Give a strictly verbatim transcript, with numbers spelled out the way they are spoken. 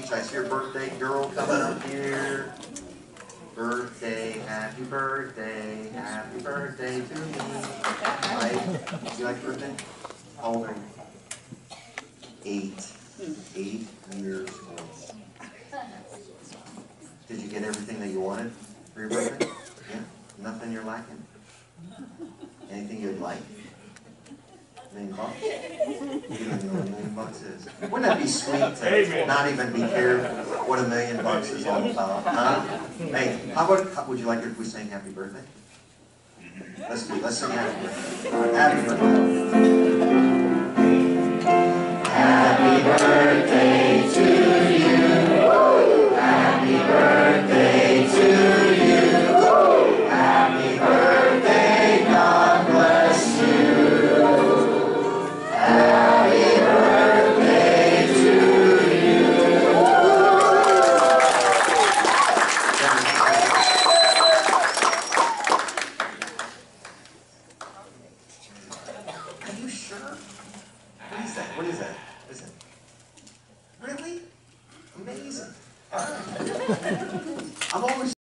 speech. I see your birthday girl coming up here. Birthday, happy birthday, happy birthday to me. Right? Do you like birthday? How old are you? Eight. Eight years old. Did you get everything that you wanted for your birthday? Yeah? Nothing you're lacking? Anything you'd like? A million bucks? You don't even know what a million bucks is. Wouldn't that be sweet to not even be cared what a million bucks is all about? Huh? Hey, how about, how, would you like it if we sang happy birthday? Let's do, let's sing happy birthday. Happy birthday. Happy birthday to you. Happy birthday to you. Happy birthday, God bless you. Happy birthday to you. Are you sure? What is that? What is that? Is it? Really? Amazing. I'm always